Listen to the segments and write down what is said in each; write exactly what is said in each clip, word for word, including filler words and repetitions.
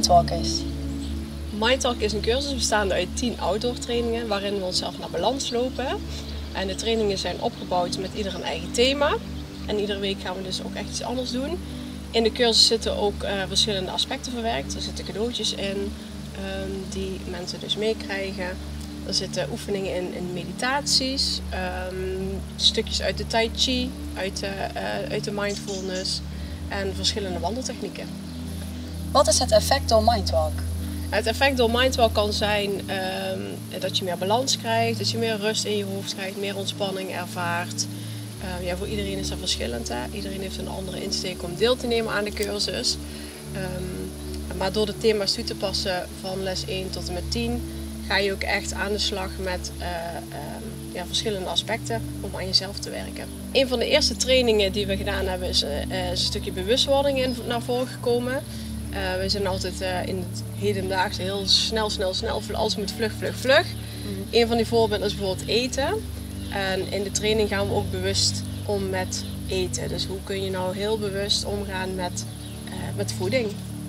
Mindwalk is? Mindwalk is een cursus bestaande uit tien outdoor trainingen waarin we onszelf naar balans lopen. En de trainingen zijn opgebouwd met ieder een eigen thema. En iedere week gaan we dus ook echt iets anders doen. In de cursus zitten ook uh, verschillende aspecten verwerkt. Er zitten cadeautjes in um, die mensen dus meekrijgen. Er zitten oefeningen in, in meditaties, um, stukjes uit de tai chi, uit de, uh, uit de mindfulness en verschillende wandeltechnieken. Wat is het effect door Mindwalk? Het effect door Mindwalk kan zijn um, dat je meer balans krijgt, dat je meer rust in je hoofd krijgt, meer ontspanning ervaart. Uh, ja, voor iedereen is dat verschillend. Hè? Iedereen heeft een andere insteek om deel te nemen aan de cursus. Um, maar door de thema's toe te passen van les één tot en met tien ga je ook echt aan de slag met uh, um, ja, verschillende aspecten om aan jezelf te werken. Een van de eerste trainingen die we gedaan hebben is, uh, is een stukje bewustwording in, naar voren gekomen. Uh, we zijn altijd uh, in het hedendaagse heel snel, snel, snel, alles moet vlug, vlug, vlug. Mm-hmm. Een van die voorbeelden is bijvoorbeeld eten. En in de training gaan we ook bewust om met eten. Dus hoe kun je nou heel bewust omgaan met, uh, met voeding.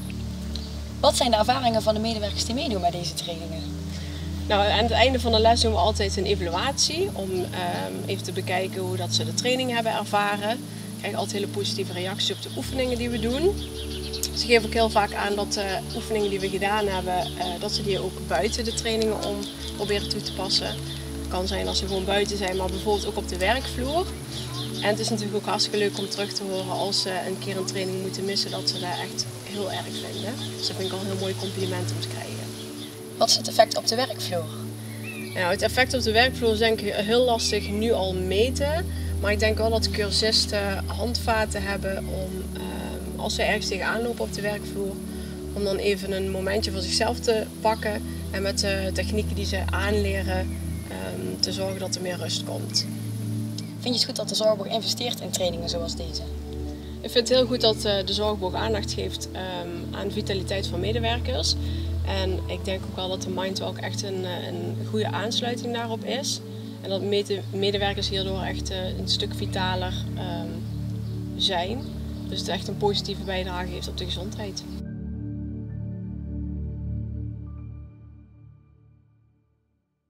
Wat zijn de ervaringen van de medewerkers die meedoen bij deze trainingen? Nou, aan het einde van de les doen we altijd een evaluatie om um, even te bekijken hoe dat ze de training hebben ervaren. We krijgen altijd hele positieve reacties op de oefeningen die we doen. Ze geven ook heel vaak aan dat de oefeningen die we gedaan hebben, uh, dat ze die ook buiten de trainingen om proberen toe te passen. Het kan zijn als ze gewoon buiten zijn, maar bijvoorbeeld ook op de werkvloer. En het is natuurlijk ook hartstikke leuk om terug te horen als ze een keer een training moeten missen, dat ze dat echt heel erg vinden. Dus dat vind ik al een heel mooi compliment om te krijgen. Wat is het effect op de werkvloer? Nou, het effect op de vloer is denk ik heel lastig nu al meten. Maar ik denk wel dat cursisten handvaten hebben om, uh, als ze ergens tegenaan lopen op de werkvloer, om dan even een momentje voor zichzelf te pakken en met de technieken die ze aanleren um, te zorgen dat er meer rust komt. Vind je het goed dat de Zorgboeg investeert in trainingen zoals deze? Ik vind het heel goed dat uh, de Zorgboeg aandacht geeft um, aan de vitaliteit van medewerkers. En ik denk ook wel dat de Mindwalk echt een, een goede aansluiting daarop is. En dat medewerkers hierdoor echt een stuk vitaler um, zijn. Dus het echt een positieve bijdrage heeft op de gezondheid.